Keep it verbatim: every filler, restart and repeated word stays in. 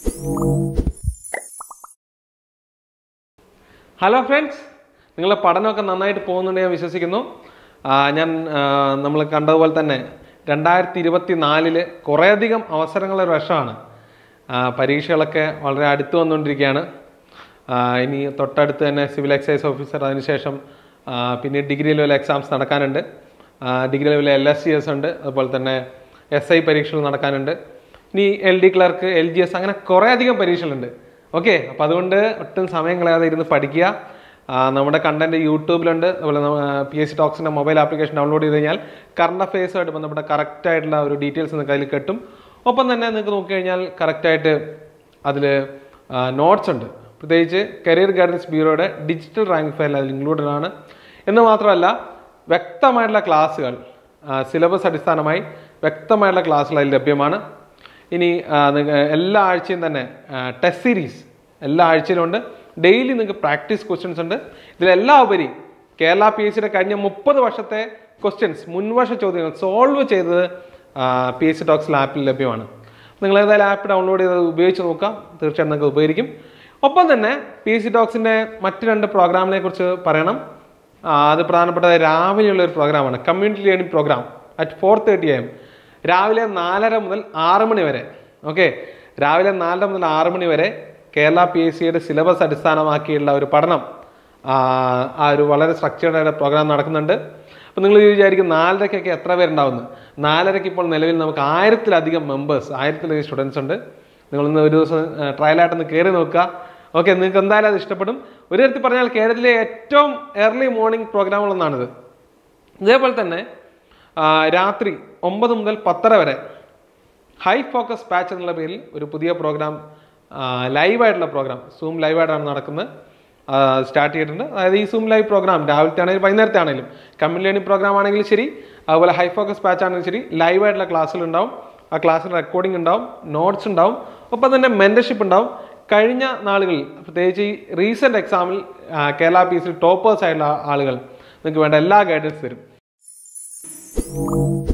Hello friends, നിങ്ങളുടെ പഠനമൊക്കെ നന്നായിട്ട് പോകുന്നുണ്ട് ഞാൻ വിശ്വസിക്കുന്നു. ഞാൻ നമ്മൾ കണ്ടതുപോലെ തന്നെ രണ്ടായിരത്തി ഇരുപത്തി നാലില് കുറേയധികം അവസരങ്ങളുടെ ഒരു വർഷമാണ്. പരീക്ഷകളൊക്കെ വളരെ അടുത്ത് വന്നുകൊണ്ടിരിക്കുകയാണ്. ഇനി തൊട്ടടുത്ത് തന്നെ സിവിൽ എക്സൈസ് ഓഫീസർ, അതിനുശേഷം പിന്നെ ഡിഗ്രി ലെവൽ എക്സാംസ് നടക്കാനുണ്ട്. Degree level L S C S ഉണ്ട്, അതുപോലെ തന്നെ എസ് ഐ പരീക്ഷകൾ നടക്കാനുണ്ട്. ഇനി L D clerk, L G S, അങ്ങനെ കുറേയധികം പരീക്ഷകളുണ്ട്. ഓക്കെ, അപ്പോൾ അതുകൊണ്ട് ഒട്ടും സമയം കളയാതെ ഇരുന്ന് പഠിക്കുക. നമ്മുടെ കണ്ടന്റ് യൂട്യൂബിലുണ്ട്, അതുപോലെ പി എസ് സി ടോക്സിൻ്റെ മൊബൈൽ ആപ്ലിക്കേഷൻ ഡൗൺലോഡ് ചെയ്ത് കഴിഞ്ഞാൽ കറണ്ട് അഫയേഴ്സുമായിട്ട് ബന്ധപ്പെട്ട കറക്റ്റ് ആയിട്ടുള്ള ഒരു ഡീറ്റെയിൽസ് നിങ്ങൾക്ക് അതിൽ കിട്ടും. ഒപ്പം തന്നെ നിങ്ങൾക്ക് നോക്കിക്കഴിഞ്ഞാൽ കറക്റ്റായിട്ട് അതിൽ നോട്ട്സ് ഉണ്ട്. പ്രത്യേകിച്ച് കരിയർ ഗൈഡൻസ് ബ്യൂറോയുടെ ഡിജിറ്റൽ റാങ്ക് ഫയൽ അതിൽ ഇൻക്ലൂഡഡ് ആണ്. എന്ന് മാത്രമല്ല, വ്യക്തമായിട്ടുള്ള ക്ലാസ്സുകൾ സിലബസ് അടിസ്ഥാനമായി വ്യക്തമായിട്ടുള്ള ക്ലാസ്സുകൾ അതിൽ ലഭ്യമാണ്. ഇനി എല്ലാ ആഴ്ചയും തന്നെ ടെസ്റ്റ് സീരീസ് എല്ലാ ആഴ്ചയിലും ഉണ്ട്. ഡെയിലി നിങ്ങൾക്ക് പ്രാക്ടീസ് ക്വസ്റ്റ്യൻസ് ഉണ്ട്. ഇതിലെല്ലാം ഉപരി കേരള പി എസ് സിയുടെ കഴിഞ്ഞ മുപ്പത് വർഷത്തെ ക്വസ്റ്റ്യൻസ്, മുൻവർഷ ചോദ്യങ്ങൾ സോൾവ് ചെയ്തത് പി എസ് സി ടോക്സ് ആപ്പിൽ ലഭ്യമാണ്. നിങ്ങൾ ഏതായാലും ആപ്പ് ഡൗൺലോഡ് ചെയ്ത് ഉപയോഗിച്ച് നോക്കാം, തീർച്ചയായിട്ടും നിങ്ങൾക്ക് ഉപകരിക്കും. ഒപ്പം തന്നെ പി എസ് സി ടോക്സിൻ്റെ മറ്റ് രണ്ട് പ്രോഗ്രാമിനെ കുറിച്ച് പറയണം. അത് പ്രധാനപ്പെട്ട രാവിലെയുള്ള ഒരു പ്രോഗ്രാമാണ്, community learning program at four thirty AM രാവിലെ നാലര മുതൽ ആറ് മണി വരെ. ഓക്കെ, രാവിലെ നാലര മുതൽ ആറ് മണി വരെ കേരള പി എസ് സിയുടെ സിലബസ് അടിസ്ഥാനമാക്കിയുള്ള ഒരു പഠനം, ആ ഒരു വളരെ സ്ട്രക്ചേർഡ് ആയിട്ട് പ്രോഗ്രാം നടക്കുന്നുണ്ട്. അപ്പോൾ നിങ്ങൾ വിചാരിക്കും നാലരക്കൊക്കെ എത്ര പേരുണ്ടാവുന്നത്? നാലരയ്ക്ക് ഇപ്പോൾ നിലവിൽ നമുക്ക് ആയിരത്തിലധികം മെമ്പേഴ്സ്, ആയിരത്തിലധികം സ്റ്റുഡൻസ് ഉണ്ട്. നിങ്ങളൊന്ന് ഒരു ദിവസം ട്രയലായിട്ടൊന്ന് കയറി നോക്കുക. ഓക്കെ, നിങ്ങൾക്ക് എന്തായാലും അത് ഇഷ്ടപ്പെടും. ഒരു തരത്തിൽ പറഞ്ഞാൽ കേരളത്തിലെ ഏറ്റവും ഏർലി മോർണിംഗ് പ്രോഗ്രാമുകളൊന്നാണിത്. ഇതേപോലെ തന്നെ രാത്രി ഒമ്പത് മുതൽ പത്തര വരെ ഹൈ ഫോക്കസ് ബാച്ച് എന്നുള്ള പേരിൽ ഒരു പുതിയ പ്രോഗ്രാം, ലൈവായിട്ടുള്ള പ്രോഗ്രാം, സൂം ലൈവായിട്ടാണ് നടക്കുന്നത്, സ്റ്റാർട്ട് ചെയ്തിട്ടുണ്ട്. അതായത് ഈ സൂം ലൈവ് പ്രോഗ്രാം രാവിലത്തെ ആണെങ്കിലും വൈകുന്നേരത്തെ ആണെങ്കിലും, കമ്മ്യൂണിറ്റി ലേണിംഗ് പ്രോഗ്രാം ആണെങ്കിലും ശരി, അതുപോലെ ഹൈ ഫോക്കസ് ബാച്ച് ആണെങ്കിലും ശരി, ലൈവായിട്ടുള്ള ക്ലാസ്സുകൾ ഉണ്ടാവും. ആ ക്ലാസ്സിൽ റെക്കോർഡിംഗ് ഉണ്ടാവും, നോട്ട്സ് ഉണ്ടാവും, ഒപ്പം തന്നെ മെൻറ്റർഷിപ്പ് ഉണ്ടാവും. കഴിഞ്ഞ നാളുകളിൽ പ്രത്യേകിച്ച് ഈ റീസെൻറ്റ് എക്സാമിൽ Kerala P S C toppers ആയിട്ടുള്ള ആളുകൾ നിങ്ങൾക്ക് വേണ്ട എല്ലാ ഗൈഡൻസ് തരും.